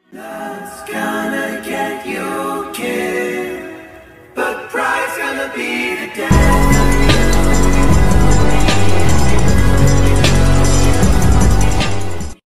Love's gonna get you killed, but pride's gonna be the death.